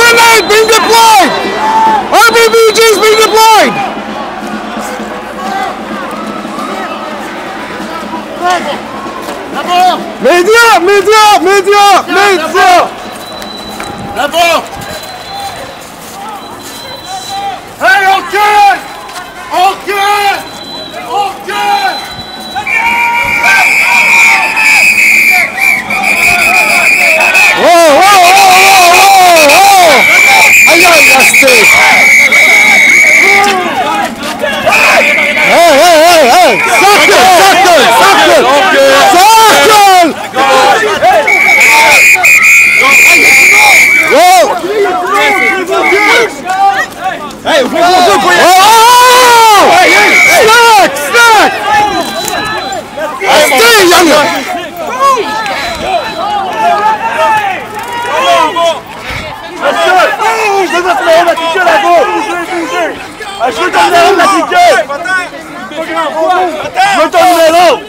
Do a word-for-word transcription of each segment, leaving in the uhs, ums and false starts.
grenade being deployed! R P G is being deployed! Média! Média! Média! Média! D'abord! Hey, on cule! On cule! On cule! Oh, oh, oh, oh, oh, oh! Aïe, aïe, resté! Hey, hey, hey, hey! Circle, circle, circle! Circle! Whoa! Hey, oh! Snack, snack! Stay, young man! Je veux te la piquer là-bas! Je veux ton numéro de la piquer! Je veux ton numéro!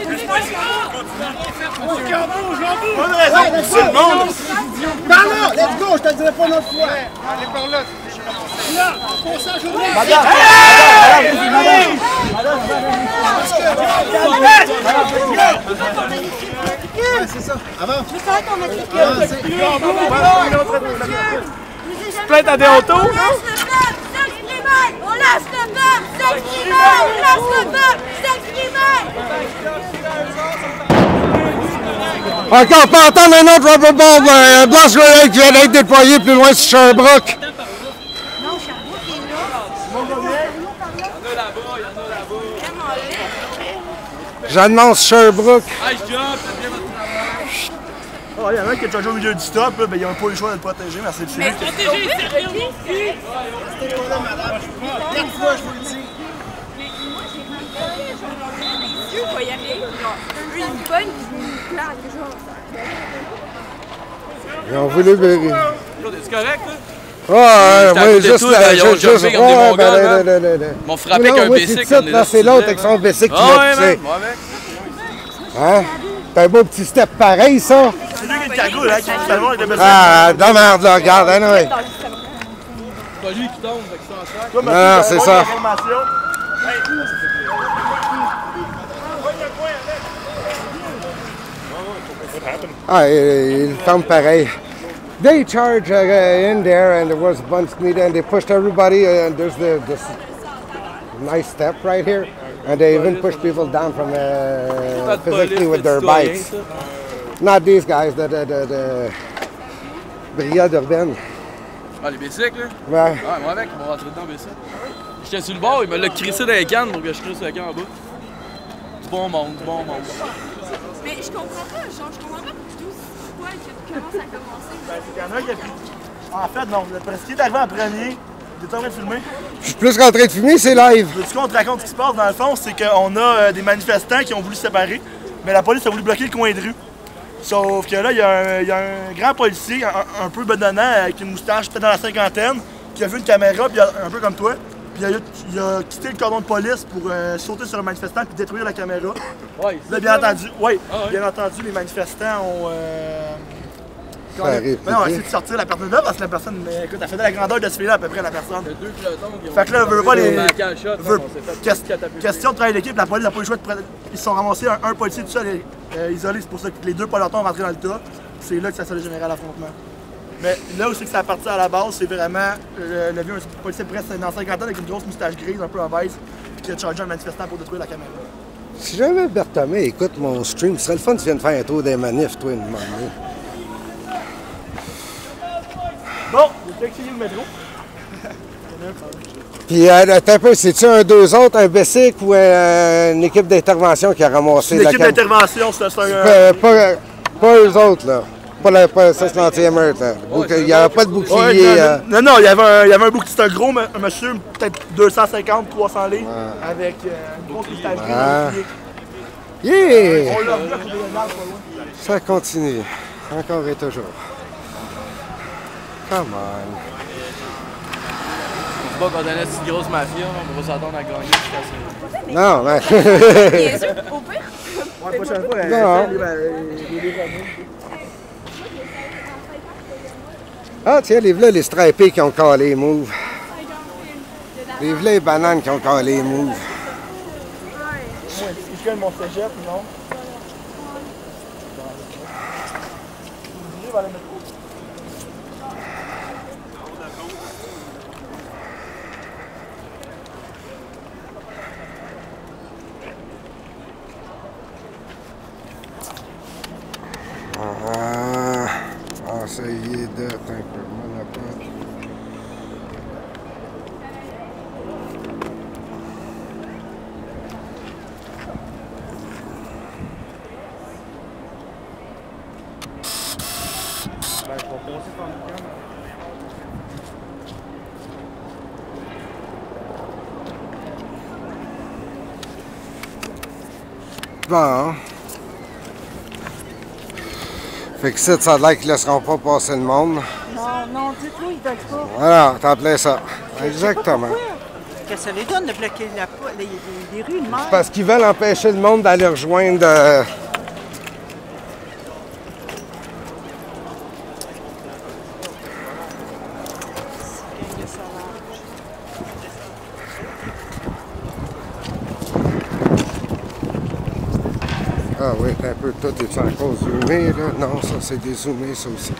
Bonne raison pour tout le monde! Par là! Let's go! Je te le dirai pas une autre fois! Allez par là! Là! Pour ça, je vous dis! Madame! Ouais, c'est ça! Avant! Mais c'est vrai qu'on a cliqué! Plainte à des autos? On lâche le peuple! On lâche le peuple! S'exprimer! On lâche le peuple! S'exprimer! Encore, pas entendre un autre rubber ball, un blast grenade qui vient d'être déployé plus loin sur Sherbrooke. Non, Sherbrooke est là. Il y en a là-bas, il y en a là-bas. J'annonce Sherbrooke. Nice job, faites bien votre travail. Oh, il y en a un qui est toujours au milieu du stop, là, ben, ils n'ont pas eu le choix de le protéger, merci de suivre. Mais protéger, sérieux ici? Restez pas là, madame! Quatre fois, je vous le dis! Moi, j'ai rencontré les journalistes, les yeux, quoi, y aller. Genre, eux, ils me pognent, puis ils me claquent, genre. Ils ont voulu bérir. C'est correct, là? Ouais, moi, juste, tout, là, ils ont juste, jumpé juste, comme des ouais, Mongols, ben, hein. le, le, le, le. Ils m'ont frappé avec Non, un moi, bicycle. c'est ça, c'est l'autre avec son bicycle qui m'a poussé. Hein? C'est un beau petit step pareil, ça. C'est lui qui est le cargo, là, qui fait le monde avec le bicycle. Ah, de merde, là, regarde, hein, oui. C'est pas lui qui tombe, avec son sac. Non, c'est ça. Ah, il tombe pareil. They charged uh, in there, and there was a bunch of meat, and they pushed everybody. Uh, and there's the this nice step right here, and they even pushed people down from uh, physically with their bikes. Not these guys, the the the, the brigade urbaine. Ah, les bicycles, là? Ouais. Ah, moi avec, ils m'ont rentré dedans, bicycle. J'étais sur le bord, il me l'a crissé dans les cannes pour que je crisse le camp en bas. Du bon monde, du bon monde. Mais je comprends pas, genre, je comprends pas du tout pourquoi, comment ça a commencé. Ben, c'est qu'il y en a un qui a pris. En fait, non, parce qu'il est arrivé en premier, il est en train de filmer. Je suis plus qu'en train de fumer, c'est live. Ce qu'on te raconte ce qui se passe, dans le fond, c'est qu'on a euh, des manifestants qui ont voulu se séparer, mais la police a voulu bloquer le coin de rue. Sauf que là, il y, y a un grand policier, un, un peu bedonnant, avec une moustache peut-être dans la cinquantaine, qui a vu une caméra, puis un peu comme toi, puis il a, il a quitté le cordon de police pour euh, sauter sur le manifestant puis détruire la caméra. Ouais, là, bien entendu, oui, ah, ouais. bien entendu, les manifestants ont... Euh, on a, ben on a essayé de sortir la personne de là parce que la personne, mais, écoute, elle faisait la grandeur de ce là à peu près, la personne. Il y a deux pelotons qui ont... Fait que là, veut pas les... Shot, veut... Fait question de travailler l'équipe, la police n'a pas eu le choix de... Ils se sont ramassés un, un policier tout seul euh, isolé, c'est pour ça que les deux pelotons sont rentrés dans le tas. C'est là que ça s'est généré l'affrontement. Mais là où c'est que ça a parti à la base, c'est vraiment euh, le vieux un policier presque dans la cinquantaine avec une grosse moustache grise, un peu obèse, qui a chargé un manifestant pour détruire la caméra. Si jamais Berthomé écoute mon stream, ce serait le fun que tu viennes faire un tour des manifs, toi, une moment. Bon, j'ai essayé le métro. Puis, euh, attends un peu, c'est-tu un deux autres, un bicycle ou euh, une équipe d'intervention qui a ramassé la caméra? Une équipe d'intervention, c'est un... Euh, pas, pas eux autres, là. Pas la pas, ça, c'est l'anti-émeute, là. Ouais, il n'y avait pas de bouclier. Ouais, non, euh... non, non, il y avait un, il y avait un bouclier, c'était un gros un monsieur, peut-être deux cent cinquante, trois cents livres, ouais. Avec euh, une grosse moustache grise. Ah. Yeah! On l'a vu à côté de l'arbre, pas loin. Ça continue, encore et toujours. Come on. C'est pas qu'on donnait cette grosse mafia, on va s'attendre à gagner jusqu'à ça. Non, mais... Bien sûr, au pire. Ouais, prochaine fois, non. les deux années. Ah, tiens, les v'là, les stripés qui ont calé les moves. Les v'là, les bananes qui ont calé les moves. Moi, est-ce que mon cégep, non? Je vais aller mettre où? Ah, ah, ça y est, date un peu. Monopole. Ben, je vais passer par le camp. Bon. Fait que ça, ça a l'air qu'ils ne laisseront pas passer le monde. Non, non, dites-nous, ils veulent pas. Voilà, t'en plais ça. Exactement. Qu'est-ce que ça les donne de bloquer la, les, les, les rues de mer? Parce qu'ils veulent empêcher le monde d'aller rejoindre... Euh... Ah oui, un peu, tout est encore zoomé, là. Non, ça c'est dézoomé, ça aussi.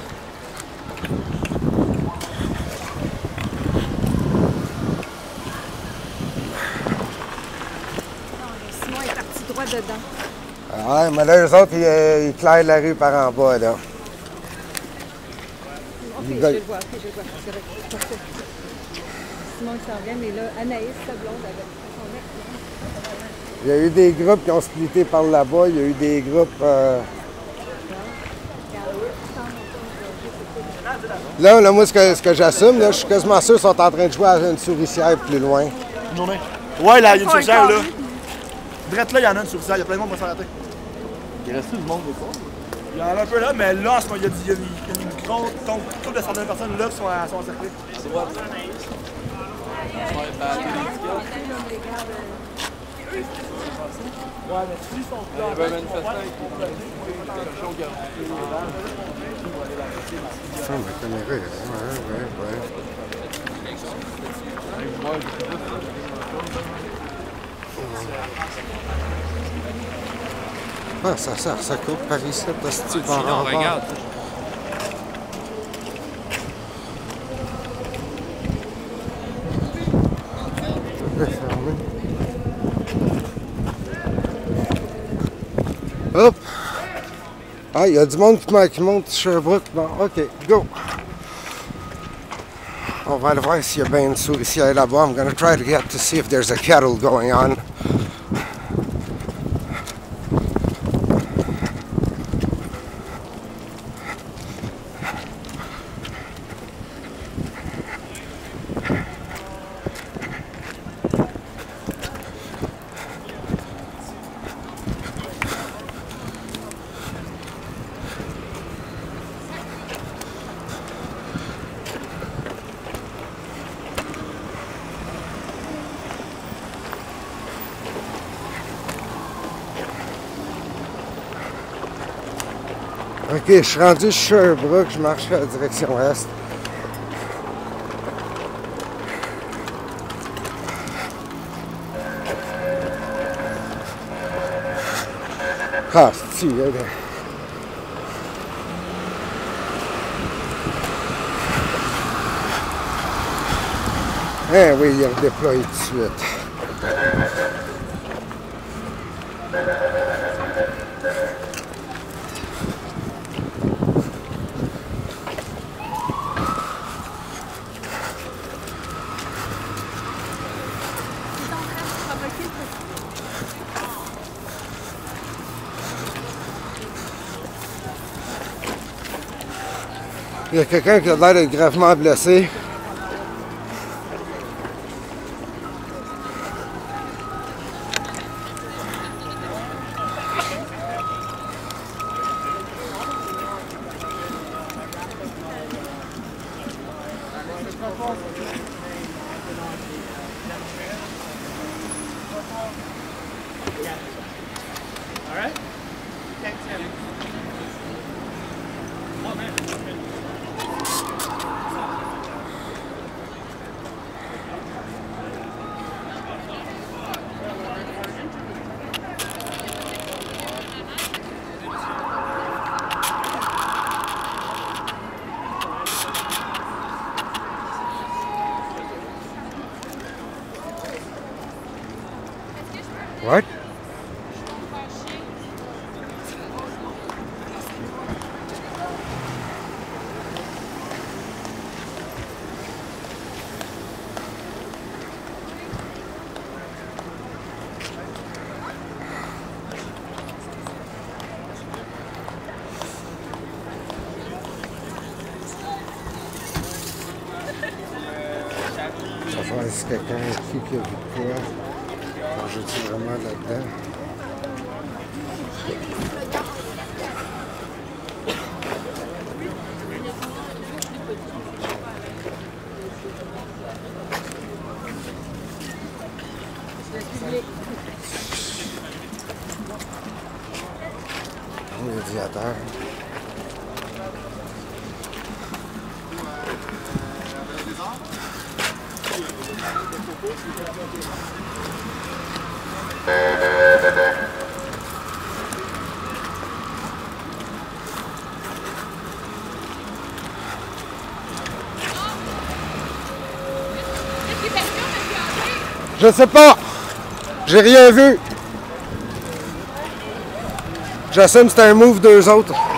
Simon est parti droit dedans. Ah, mais là, eux autres, ils, ils clairent la rue par en bas, là. Ok, Ils je veulent- le vois, ok, je le vois. C'est vrai. Parfait. Simon, il s'en vient, mais là, Anaïs, sa blonde, avec son ex. Il y a eu des groupes qui ont splitté par là-bas. Il y a eu des groupes... euh, Là, là, moi, ce que, ce que j'assume, là, je suis quasiment sûr qu'ils sont en train de jouer à une souricière plus loin. Une journée. Ouais, là, il y a une souricière, là. Drette là, il y en a une souricière. Il y a plein de monde qui va s'arrêter. Il reste tout le monde de quoi? Il y en a un peu là, mais là, en ce moment, il y a, il y a, il y a une grosse tombe, couple de centaines de personnes là qui sont, à- sont encerclées. À droite. On va être à la Ouais, mais si ils sont Il y avait un manifestant qui était cochon qui a reçu Ça, ma caméra, ouais, ouais, ouais. Ah, ça sert, ça coupe par ici, parce que tu vas en regarde. Hop! Ah, il y a du monde qui, qui monte sur Sherbrooke. Bon, OK, go! On va aller voir s'il y a bien une souricière là-bas. I'm gonna try to get to see if there's a kettle going on. Ok, je suis rendu sur Sherbrooke, je marche à la direction est. Ah, c'est-tu, là, là. Eh oui, il est déployé tout de suite. Il y a quelqu'un qui a l'air d'être gravement blessé. c'est quelqu'un qui, qui a vu de quoi. Alors, je dis vraiment là-dedans. Médiateur. Je sais pas. J'ai rien vu. J'assume que c'était un move d'eux autres.